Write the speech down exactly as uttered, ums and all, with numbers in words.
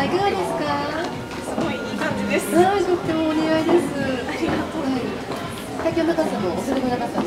いかがですか？ すごいいい感じです。 はい、とってもお似合いです。 ありがとう。 はい。体型の高さもお背の高さ